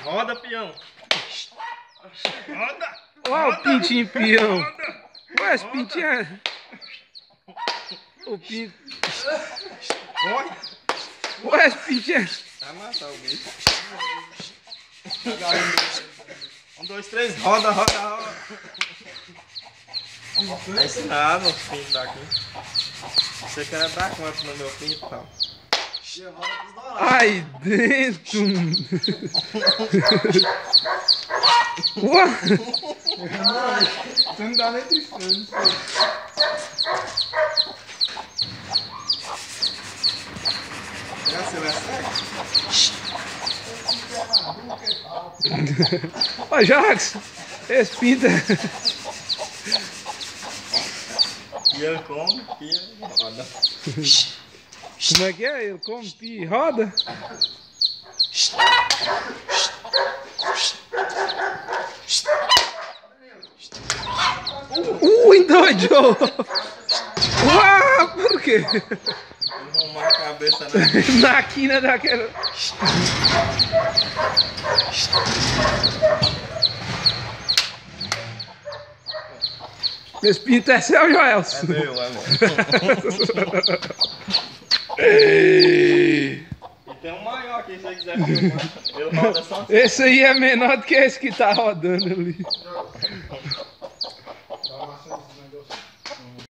Roda, peão. Roda. Olha o pintinho peão. Olha esse pintinho. O pinto. Corre. Olha esse pintinho. Vai matar o bicho. 1, 2, 3, roda, roda, roda. É ensinado os pintos daqui. Você quer dar quanto no meu pinto, tal? Ai, dentro. Ué. Você não dá nem tristeza. Você vai sair? Ó, Jax, esse pinta. E ele come, e ele roda. Como é que é? Ele come pia e roda? Endoidou! Uau, por quê? Ele não marca a cabeça, né? Na quina daquela. Esse pinto é seu, Joelson? É meu, é meu. E tem um maior aqui, se você quiser filmar. Ele roda só assim. Esse aí é menor do que esse que tá rodando ali.